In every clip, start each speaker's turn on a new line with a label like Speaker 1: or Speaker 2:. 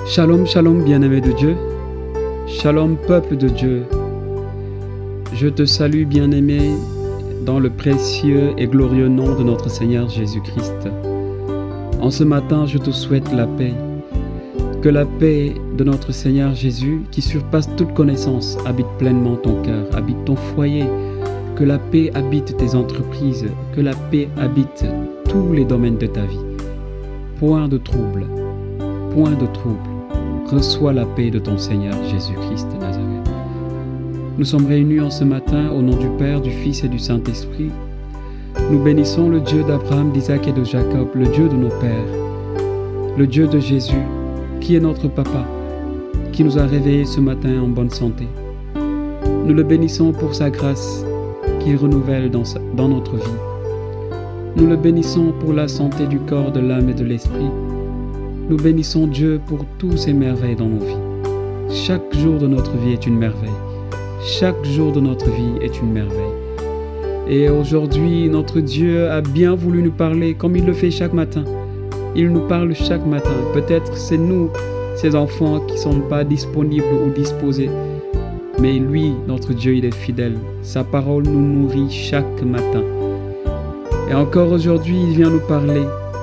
Speaker 1: Shalom, shalom, bien-aimé de Dieu. Shalom, peuple de Dieu. Je te salue, bien-aimé, dans le précieux et glorieux nom de notre Seigneur Jésus-Christ. En ce matin, je te souhaite la paix. Que la paix de notre Seigneur Jésus, qui surpasse toute connaissance, habite pleinement ton cœur, habite ton foyer. Que la paix habite tes entreprises, que la paix habite tous les domaines de ta vie. Point de trouble, point de trouble. Reçois la paix de ton Seigneur Jésus-Christ de Nazareth. Nous sommes réunis en ce matin au nom du Père, du Fils et du Saint-Esprit. Nous bénissons le Dieu d'Abraham, d'Isaac et de Jacob, le Dieu de nos pères, le Dieu de Jésus, qui est notre Papa, qui nous a réveillés ce matin en bonne santé. Nous le bénissons pour sa grâce qu'il renouvelle dans notre vie. Nous le bénissons pour la santé du corps, de l'âme et de l'esprit. Nous bénissons Dieu pour tous ses merveilles dans nos vies. Chaque jour de notre vie est une merveille. Chaque jour de notre vie est une merveille. Et aujourd'hui, notre Dieu a bien voulu nous parler comme il le fait chaque matin. Il nous parle chaque matin. Peut-être c'est nous, ses enfants, qui ne sont pas disponibles ou disposés. Mais lui, notre Dieu, il est fidèle. Sa parole nous nourrit chaque matin. Et encore aujourd'hui, il vient nous parler.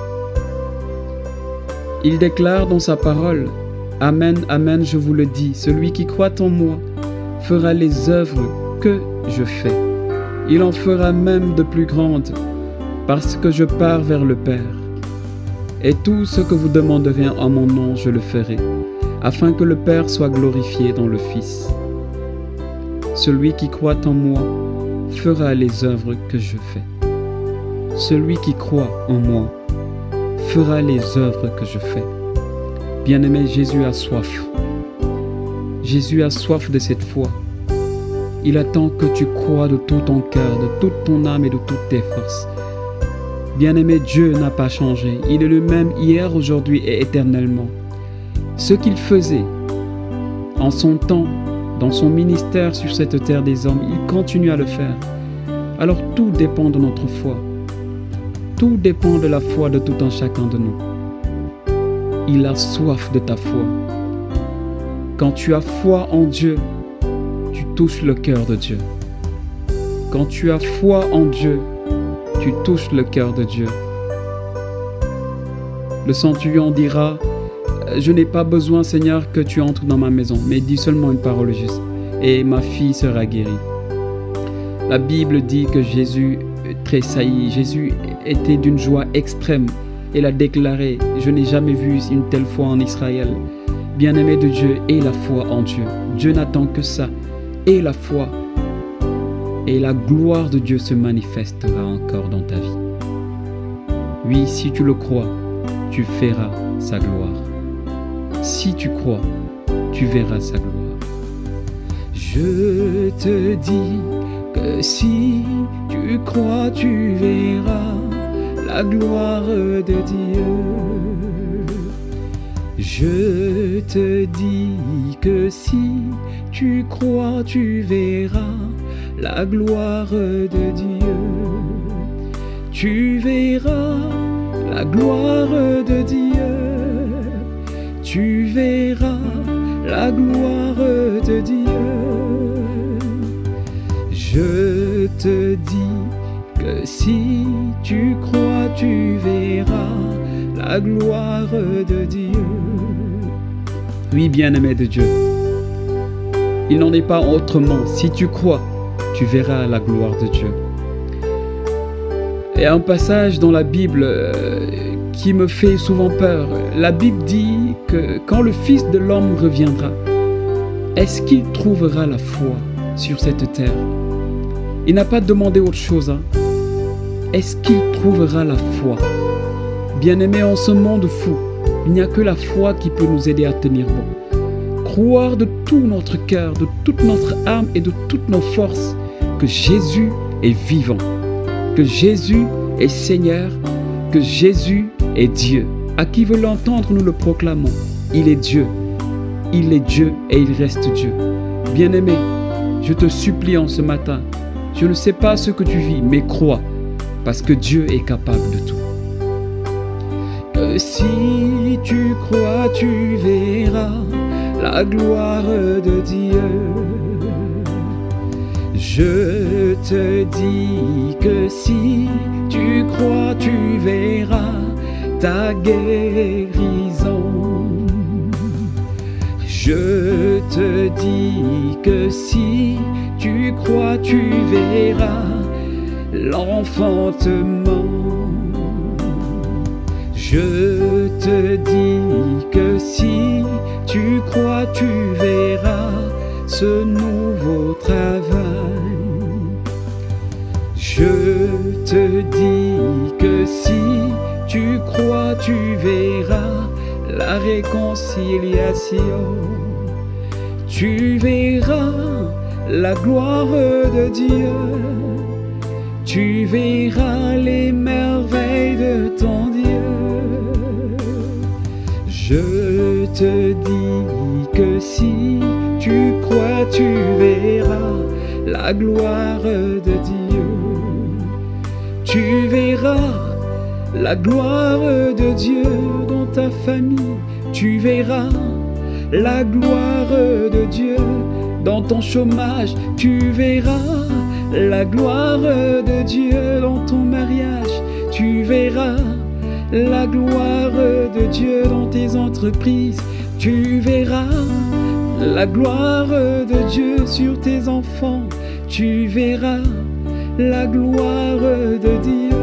Speaker 1: Il déclare dans sa parole, « Amen, Amen, je vous le dis, celui qui croit en moi fera les œuvres que je fais. Il en fera même de plus grandes, parce que je pars vers le Père. Et tout ce que vous demanderez en mon nom, je le ferai, afin que le Père soit glorifié dans le Fils. Celui qui croit en moi fera les œuvres que je fais. Celui qui croit en moi fera les œuvres que je fais. » Bien-aimé, Jésus a soif. Jésus a soif de cette foi. Il attend que tu crois de tout ton cœur, de toute ton âme et de toutes tes forces. Bien-aimé, Dieu n'a pas changé. Il est le même hier, aujourd'hui et éternellement. Ce qu'il faisait en son temps, dans son ministère sur cette terre des hommes, il continue à le faire. Alors tout dépend de notre foi. Tout dépend de la foi de tout un chacun de nous. Il a soif de ta foi. Quand tu as foi en Dieu, tu touches le cœur de Dieu. Quand tu as foi en Dieu, tu touches le cœur de Dieu. Le centurion dira, « Je n'ai pas besoin, Seigneur, que tu entres dans ma maison, mais dis seulement une parole juste, et ma fille sera guérie. » La Bible dit que Jésus tressaillit. Jésus était d'une joie extrême. Il a déclaré, « Je n'ai jamais vu une telle foi en Israël. » Bien-aimé de Dieu, aie la foi en Dieu. Dieu n'attend que ça. Aie la foi. Et la gloire de Dieu se manifestera encore dans ta vie. Oui, si tu le crois, tu verras sa gloire. Si tu crois, tu verras sa gloire. Je te dis que si tu crois, tu verras la gloire de Dieu. Je te dis que si tu crois, tu verras la gloire de Dieu. Tu verras la gloire de Dieu. Tu verras la gloire de Dieu. Je te dis que si tu crois, tu verras la gloire de Dieu. Oui, bien-aimé de Dieu, il n'en est pas autrement. Si tu crois, tu verras la gloire de Dieu. Il y a un passage dans la Bible qui me fait souvent peur. La Bible dit que quand le Fils de l'homme reviendra, est-ce qu'il trouvera la foi sur cette terre? Il n'a pas demandé autre chose. Est-ce qu'il trouvera la foi? Bien-aimé, en ce monde fou, il n'y a que la foi qui peut nous aider à tenir bon. Croire de tout notre cœur, de toute notre âme et de toutes nos forces que Jésus est vivant, que Jésus est Seigneur, que Jésus est Dieu. À qui veut l'entendre, nous le proclamons. Il est Dieu. Il est Dieu et il reste Dieu. Bien-aimé, je te supplie en ce matin, je ne sais pas ce que tu vis, mais crois, parce que Dieu est capable de tout. que si tu crois, tu verras la gloire de Dieu. Je te dis que si tu crois, tu verras ta guérison. Je te dis que si tu crois, tu verras l'enfantement. Je te dis que si tu crois, tu verras ce nouveau travail. Je te dis que si tu crois, tu verras la réconciliation. Tu verras la gloire de Dieu. Tu verras les merveilles de ton Dieu. Je te dis que si tu crois, tu verras la gloire de Dieu. Tu verras la gloire de Dieu dans ta famille. Tu verras la gloire de Dieu dans ton chômage. Tu verras la gloire de Dieu dans ton mariage. Tu verras la gloire de Dieu dans tes entreprises. Tu verras la gloire de Dieu sur tes enfants. Tu verras la gloire de Dieu.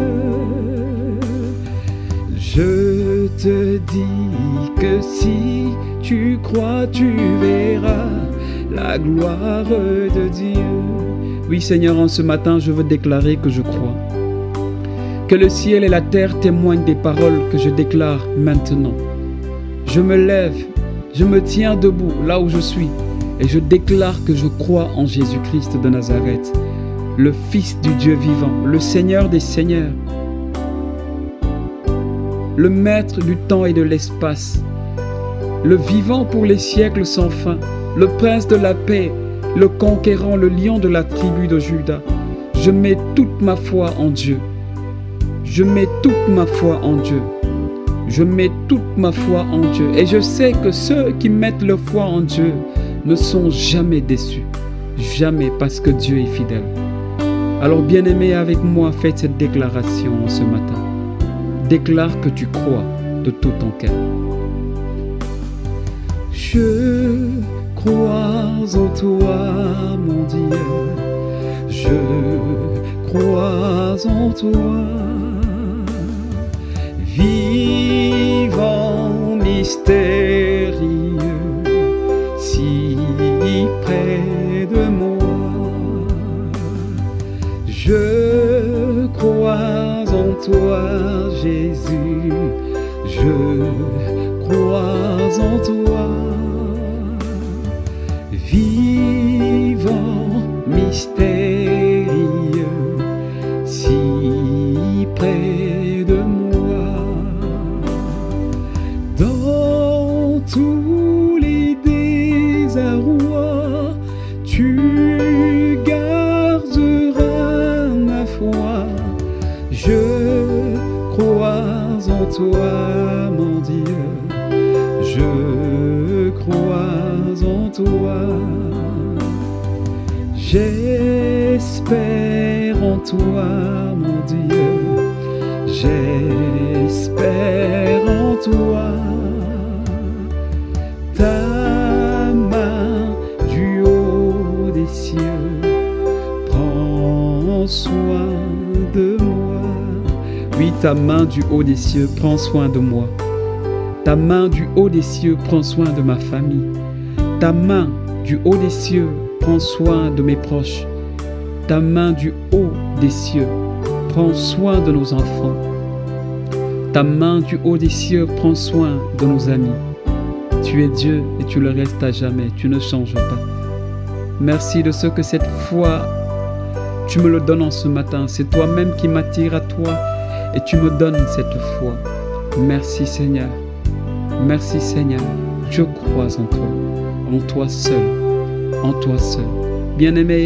Speaker 1: Je te dis que si tu crois, tu verras la gloire de Dieu. Oui Seigneur, en ce matin, je veux déclarer que je crois. Que le ciel et la terre témoignent des paroles que je déclare maintenant. Je me lève, je me tiens debout là où je suis et je déclare que je crois en Jésus-Christ de Nazareth, le Fils du Dieu vivant, le Seigneur des Seigneurs, le Maître du temps et de l'espace, le vivant pour les siècles sans fin, le Prince de la paix, le conquérant, le lion de la tribu de Juda. Je mets toute ma foi en Dieu. Je mets toute ma foi en Dieu. Je mets toute ma foi en Dieu. Et je sais que ceux qui mettent leur foi en Dieu ne sont jamais déçus. Jamais, parce que Dieu est fidèle. Alors bien-aimé, avec moi, faites cette déclaration ce matin. Déclare que tu crois de tout ton cœur. Je crois en toi, mon Dieu. Je crois en toi. Vivant, mystérieux, si près de moi. Je crois en toi, Jésus. Je crois en toi. Vivant, mystérieux, si près de moi. Dans tous les désarrois, tu garderas ma foi. Je crois en toi, mon Dieu. Je crois en toi. J'espère en toi, mon Dieu. J'espère en toi. Ta main du haut des cieux prend soin de moi. Oui, ta main du haut des cieux prend soin de moi. Ta main du haut des cieux prend soin de ma famille. Ta main du haut des cieux prends soin de mes proches. Ta main du haut des cieux prend soin de nos enfants. Ta main du haut des cieux prend soin de nos amis. Tu es Dieu et tu le restes à jamais. Tu ne changes pas. Merci de ce que cette foi, tu me le donnes en ce matin. C'est toi-même qui m'attire à toi et tu me donnes cette foi. Merci Seigneur. Merci Seigneur. Je crois en toi seul. En toi seul. Bien-aimé,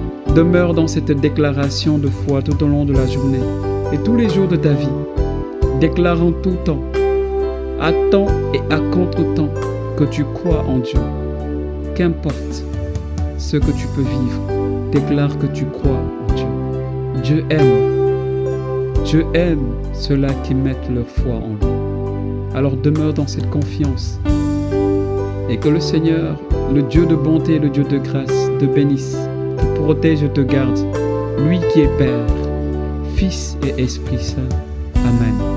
Speaker 1: demeure dans cette déclaration de foi tout au long de la journée et tous les jours de ta vie. Déclare en tout temps, à temps et à contre-temps, que tu crois en Dieu. Qu'importe ce que tu peux vivre, déclare que tu crois en Dieu. Dieu aime. Dieu aime ceux-là qui mettent leur foi en lui. Alors demeure dans cette confiance. Et que le Seigneur, le Dieu de bonté, le Dieu de grâce, te bénisse, te protège et te garde. Lui qui est Père, Fils et Esprit Saint. Amen.